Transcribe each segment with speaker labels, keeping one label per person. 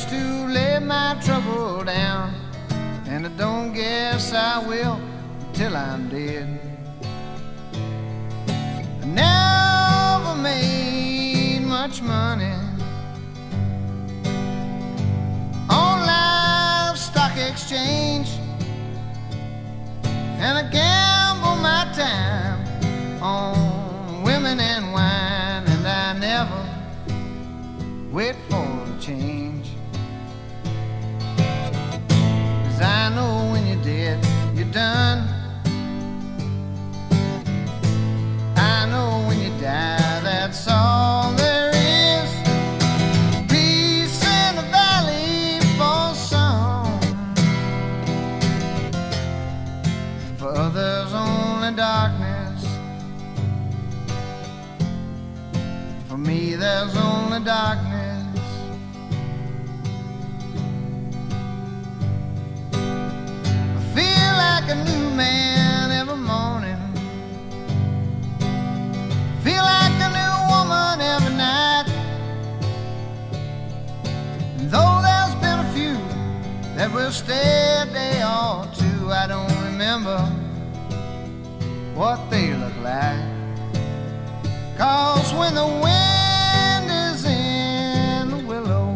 Speaker 1: to lay my trouble down, and I don't guess I will till I'm dead. I never made much money on livestock exchange, and I gamble my time on women and wine, and I never wait for a change. 'Cause I know when you're dead, you're done. I know when you die, that's all there is. Peace in the valley for some, for others only darkness. For me there's only darkness. I feel like a new man every morning, feel like a new woman every night. And though there's been a few that will stay a day or two, I don't remember what they look like. 'Cause when the wind is in the willow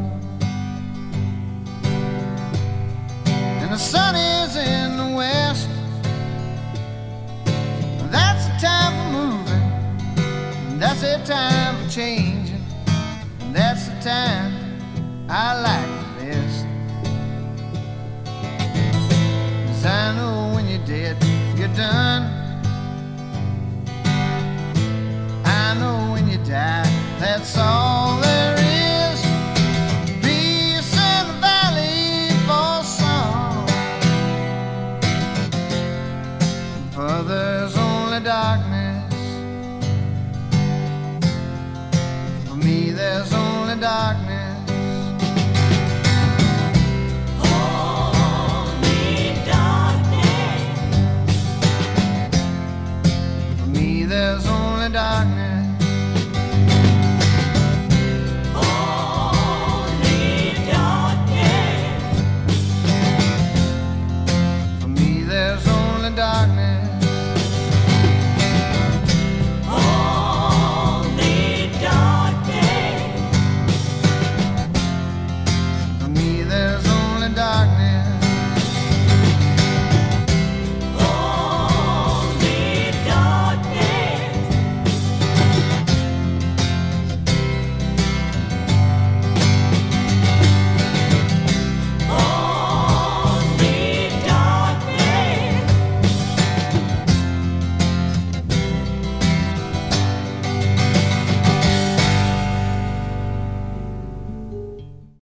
Speaker 1: and the sun is in the west, that's the time for moving, that's the time for changing, and that's the time I like the best. 'Cause I know when you're dead, you're done. I know when you die, that's all